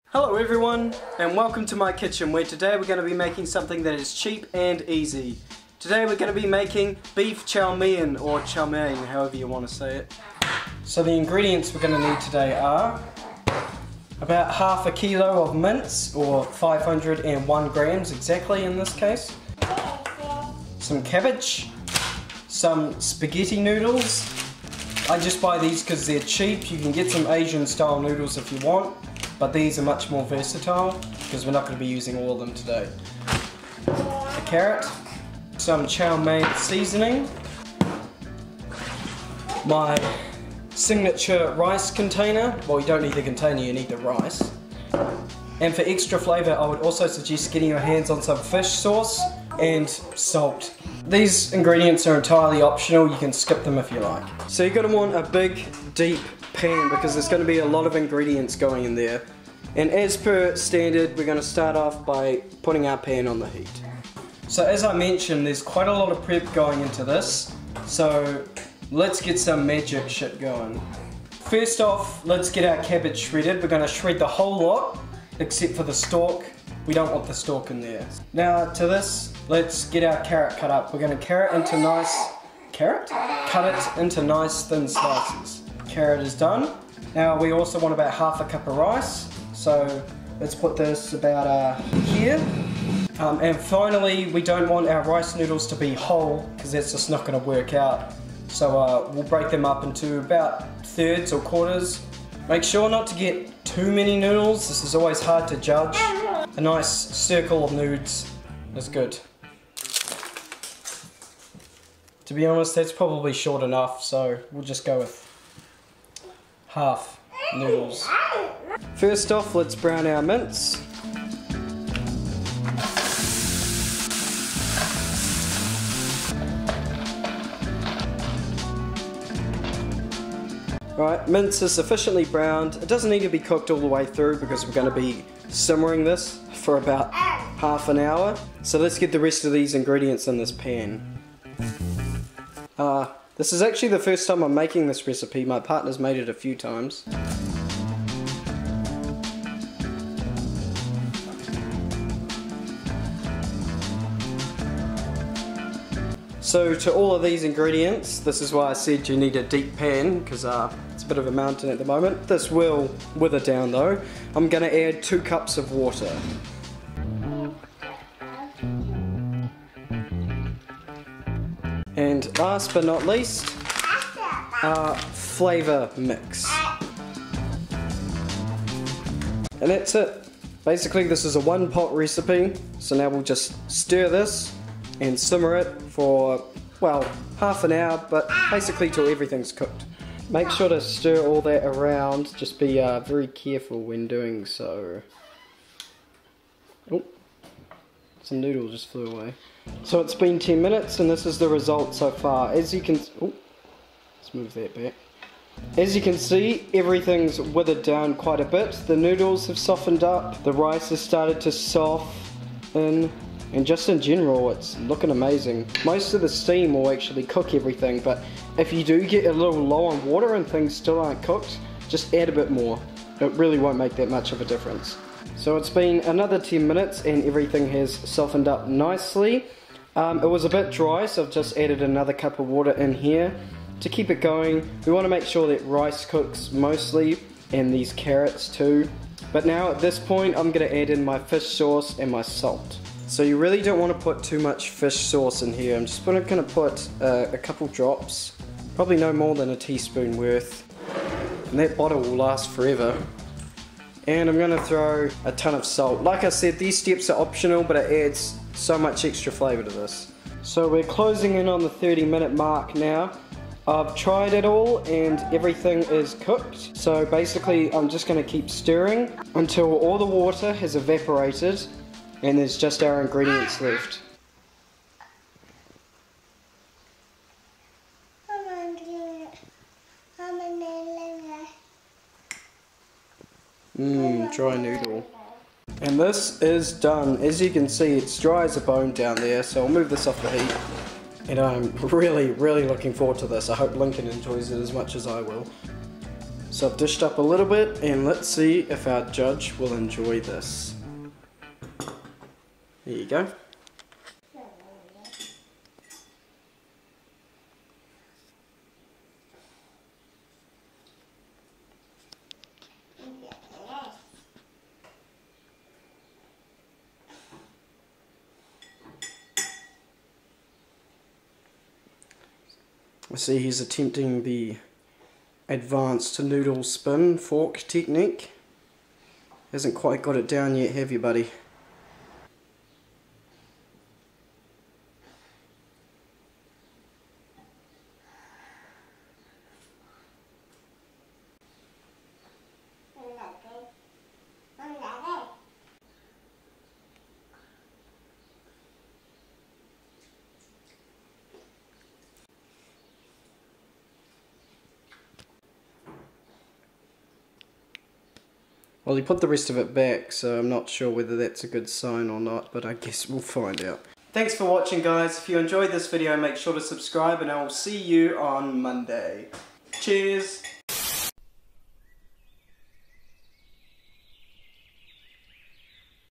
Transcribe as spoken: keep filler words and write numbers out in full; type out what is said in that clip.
Hello everyone, and welcome to my kitchen, where today we're going to be making something that is cheap and easy. Today we're going to be making beef chow mein, or chow mein, however you want to say it. So the ingredients we're going to need today are about half a kilo of mince, or five hundred and one grams exactly in this case. Some cabbage, some spaghetti noodles. I just buy these because they're cheap. You can get some Asian style noodles if you want, but these are much more versatile because we're not going to be using all of them today. A carrot, some chow mein seasoning, my signature rice container. Well, you don't need the container, you need the rice. And for extra flavour, I would also suggest getting your hands on some fish sauce and salt. These ingredients are entirely optional, you can skip them if you like. So you're going to want a big, deep pan because there's going to be a lot of ingredients going in there. And as per standard, we're going to start off by putting our pan on the heat. So as I mentioned, there's quite a lot of prep going into this, so let's get some magic shit going. First off, let's get our cabbage shredded. We're going to shred the whole lot, except for the stalk. We don't want the stalk in there. Now to this, let's get our carrot cut up. We're going to carrot into nice, carrot? Cut it into nice thin slices. Carrot is done. Now we also want about half a cup of rice. So let's put this about uh, here. Um, and finally, we don't want our rice noodles to be whole because that's just not going to work out. So uh, we'll break them up into about thirds or quarters. Make sure not to get too many noodles. This is always hard to judge. A nice circle of nudes is good. To be honest, that's probably short enough, so we'll just go with half noodles. First off, let's brown our mince. Right, mince is sufficiently browned. It doesn't need to be cooked all the way through because we're going to be simmering this for about half an hour. So let's get the rest of these ingredients in this pan. Uh, this is actually the first time I'm making this recipe. My partner's made it a few times. So to all of these ingredients, this is why I said you need a deep pan, because uh, it's a bit of a mountain at the moment. This will wither down though. I'm going to add two cups of water. And last but not least, our flavour mix. And that's it. Basically this is a one pot recipe, so now we'll just stir this and simmer it for, well, half an hour, but basically till everything's cooked. Make sure to stir all that around, just be uh, very careful when doing so. Oh, some noodles just flew away. So it's been ten minutes and this is the result so far. As you can, oh, let's move that back. As you can see, everything's withered down quite a bit. The noodles have softened up, the rice has started to soften, and just in general it's looking amazing. Most of the steam will actually cook everything, but if you do get a little low on water and things still aren't cooked, just add a bit more. It really won't make that much of a difference. So it's been another ten minutes and everything has softened up nicely. Um, it was a bit dry, so I've just added another cup of water in here. To keep it going, we want to make sure that rice cooks mostly, and these carrots too. But now at this point I'm going to add in my fish sauce and my salt. So you really don't want to put too much fish sauce in here. I'm just going to put uh, a couple drops, probably no more than a teaspoon worth. And that bottle will last forever. And I'm going to throw a ton of salt. Like I said, these steps are optional, but it adds so much extra flavour to this. So we're closing in on the thirty minute mark now. I've tried it all and everything is cooked. So basically I'm just going to keep stirring until all the water has evaporated and there's just our ingredients left. Mmm, dry noodle. And this is done. As you can see, it's dry as a bone down there, so I'll move this off the heat. And I'm really, really looking forward to this. I hope Lincoln enjoys it as much as I will. So I've dished up a little bit, and let's see if our judge will enjoy this. There you go. I see he's attempting the advanced noodle spin fork technique. Hasn't quite got it down yet, have you, buddy? Well, he put the rest of it back, so I'm not sure whether that's a good sign or not, but I guess we'll find out. Thanks for watching, guys. If you enjoyed this video, make sure to subscribe, and I will see you on Monday. Cheers!